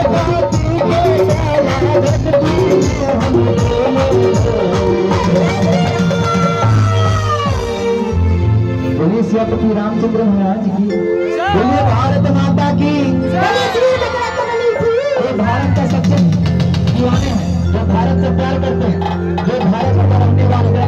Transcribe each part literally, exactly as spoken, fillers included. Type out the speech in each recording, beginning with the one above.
बोलिए सियापति रामचंद्र महाराज की, बोलिए भारत माता की। जो भारत का सच्चे दीवाने हैं, जो भारत से प्यार करते हैं, जो भारत में रहने वाले हैं,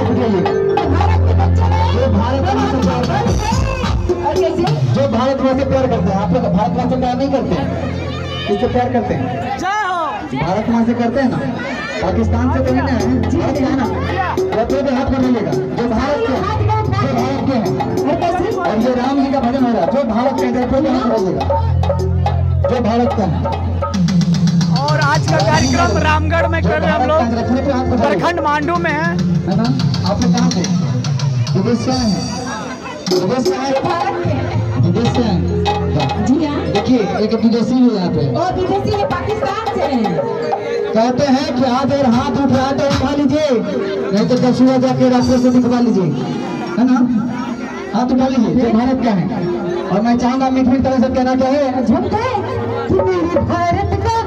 जो भारत माँ से प्यार करते हैं, जो भारत माँ से प्यार करते हैं। आप लोग भारत माँ से प्यार नहीं करते हैं, किससे प्यार करते हैं? भारत माँ से करते हैं ना। पाकिस्तान से तो नहीं है, भारत है ना। तो भी हाथ में मिलेगा जो भारत के, जो भारत के हैं। और ये राम जी का भजन हो रहा है, जो भारत के हैं, तो हाथ मिलेगा जो भारत का है। और आज का कार्यक्रम रामगढ़ में कर रहे हैं हम लोग, प्रखंड मांडू में है, है ना। आप लोग कहाँ से? विदेश से आए हैं? विदेश से आए? विदेश से आए? जी हाँ। देखिए एक विदेशी भी यहाँ पे, और विदेशी है, पाकिस्तान से हैं। कहते हैं कि आज अगर हाथ उठा तो उठा लीजिए, नहीं तो दसुआ जाके डॉक्टर से दिखवा लीजिए, है ना। हाथ उठा लीजिए जो भारत का है। और मैं चाहूंगा मीठी तरह से कहना क्या है, झुमके कि मेरे भारत का,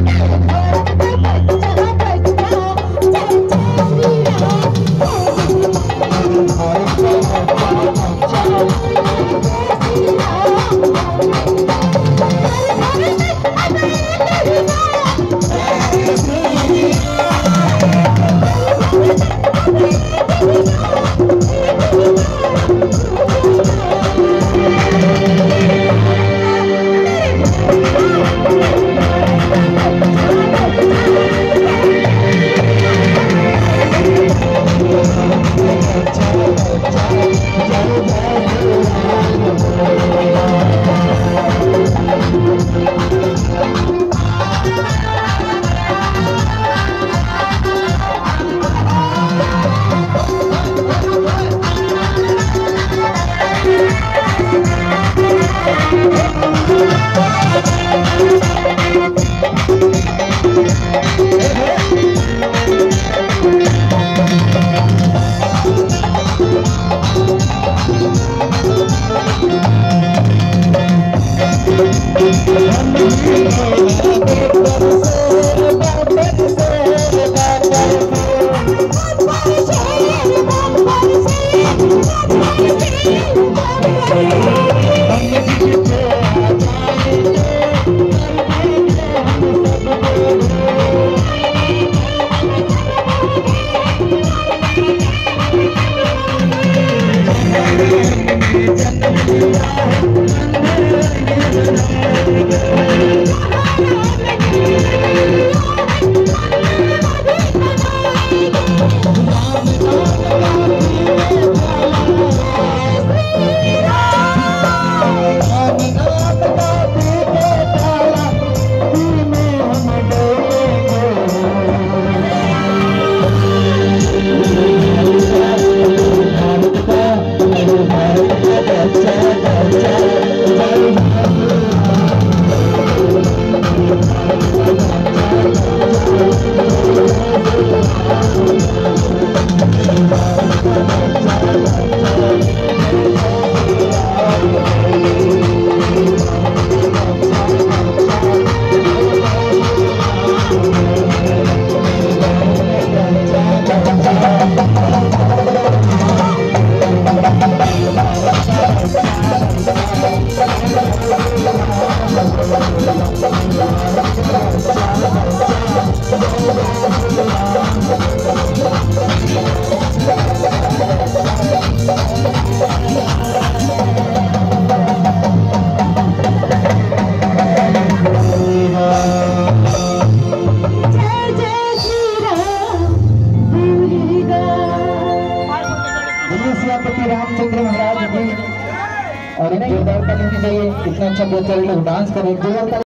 सियापति रामचंद्र महाराज जी। और एक जोरदार ताली चाहिए, इतना अच्छा बोलते लोग डांस करें, जोरदार।